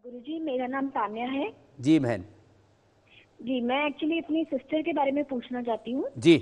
गुरुजी, मेरा नाम तान्या है। जी बहन। जी, मैं एक्चुअली अपनी सिस्टर के बारे में पूछना चाहती हूँ। जी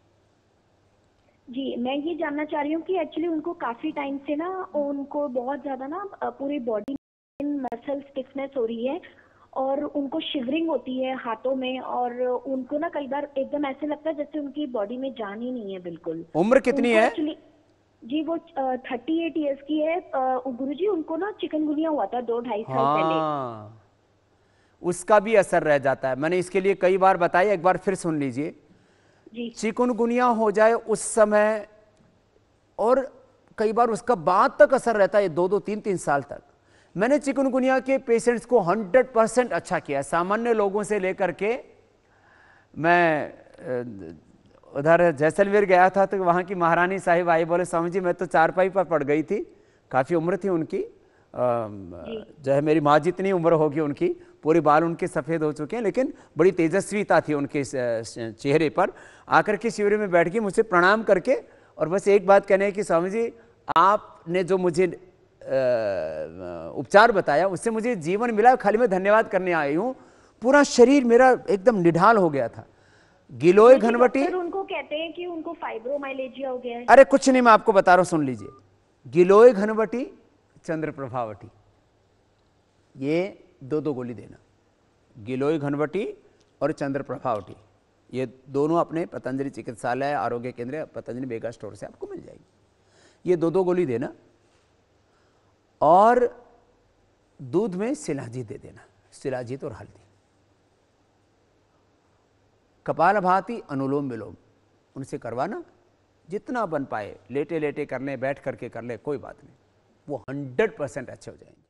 जी, मैं ये जानना चाह रही हूँ कि एक्चुअली उनको काफी टाइम से ना, उनको बहुत ज्यादा ना पूरी बॉडी में मसल स्टिफनेस हो रही है और उनको शिवरिंग होती है हाथों में, और उनको ना कई बार एकदम ऐसे लगता है जैसे उनकी बॉडी में जान ही नहीं है बिल्कुल। उम्र कितनी उनको है? एक्चुअली जी वो 38 ईयर्स की है। गुरुजी, उनको ना चिकनगुनिया हुआ था 2-2.5 साल पहले। हाँ, उसका भी असर रह जाता है। मैंने इसके लिए कई बार बताया, एक बार फिर सुन लीजिए। जी चिकनगुनिया हो जाए उस समय, और कई बार उसका बाद तक असर रहता है, 2-3 साल तक। मैंने चिकनगुनिया के पेशेंट्स को 100% अच्छा किया, सामान्य लोगों से लेकर के। मैं उधर जैसलमेर गया था तो वहाँ की महारानी साहिब आई, बोले स्वामी जी मैं तो चारपाई पर पड़ गई थी, काफ़ी उम्र थी उनकी, जो है मेरी माँ जितनी उम्र होगी उनकी, पूरे बाल उनके सफ़ेद हो चुके हैं, लेकिन बड़ी तेजस्वीता थी उनके चेहरे पर। आकर के शिविर में बैठ के मुझसे प्रणाम करके और बस एक बात कहने है कि स्वामी जी आपने जो मुझे उपचार बताया उससे मुझे जीवन मिला, खाली मैं धन्यवाद करने आई हूँ। पूरा शरीर मेरा एकदम निढाल हो गया था। गिलोय घनवटी, उनको कहते हैं कि उनको फाइब्रोमाइलेजिया हो गया है। अरे कुछ नहीं, मैं आपको बता रहा हूं, सुन लीजिए। गिलोय घनवटी, चंद्र प्रभावटी, ये दो गोली देना। गिलोय घनवटी और चंद्र प्रभावटी, ये दोनों अपने पतंजलि चिकित्सालय आरोग्य केंद्र पतंजलि मेगा स्टोर से आपको मिल जाएगी। ये दो गोली देना और दूध में शिलाजीत दे देना, शिलाजीत और हल्दी। कपालभाति, अनुलोम विलोम उनसे करवाना, जितना बन पाए, लेटे लेटे कर लें, बैठ करके कर लें, कोई बात नहीं, वो 100% अच्छे हो जाएंगे।